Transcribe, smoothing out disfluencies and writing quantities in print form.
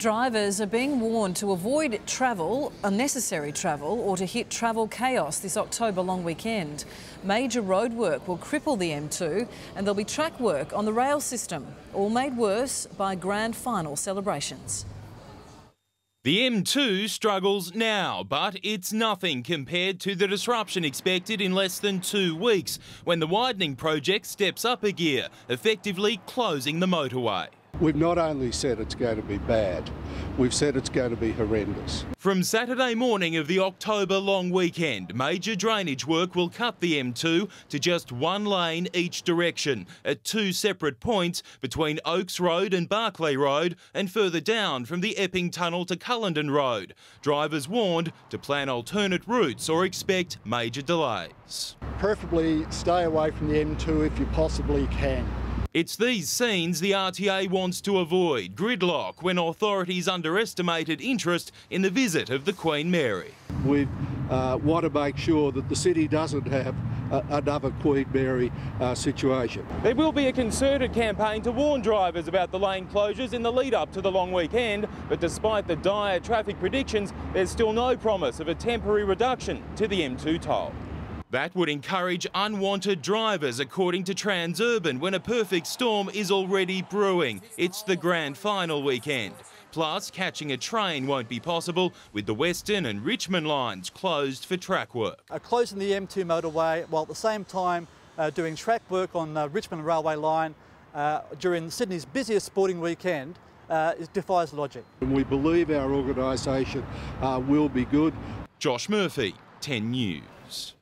Drivers are being warned to avoid unnecessary travel, or to hit travel chaos this October long weekend. Major roadwork will cripple the M2 and there'll be track work on the rail system, all made worse by grand final celebrations. The M2 struggles now, but it's nothing compared to the disruption expected in less than 2 weeks when the widening project steps up a gear, effectively closing the motorway. We've not only said it's going to be bad, we've said it's going to be horrendous. From Saturday morning of the October long weekend, major drainage work will cut the M2 to just one lane each direction at 2 separate points between Oaks Road and Barclay Road, and further down from the Epping Tunnel to Cullendon Road. Drivers warned to plan alternate routes or expect major delays. Preferably stay away from the M2 if you possibly can. It's these scenes the RTA wants to avoid, gridlock, when authorities underestimated interest in the visit of the Queen Mary. We want to make sure that the city doesn't have another Queen Mary situation. There will be a concerted campaign to warn drivers about the lane closures in the lead up to the long weekend, but despite the dire traffic predictions, there's still no promise of a temporary reduction to the M2 toll. That would encourage unwanted drivers, according to Transurban, when a perfect storm is already brewing. It's the grand final weekend. Plus, catching a train won't be possible with the Western and Richmond lines closed for track work. Closing the M2 motorway while at the same time doing track work on the Richmond Railway line during Sydney's busiest sporting weekend it defies logic. And we believe our organisation will be good. Josh Murphy, 10 News.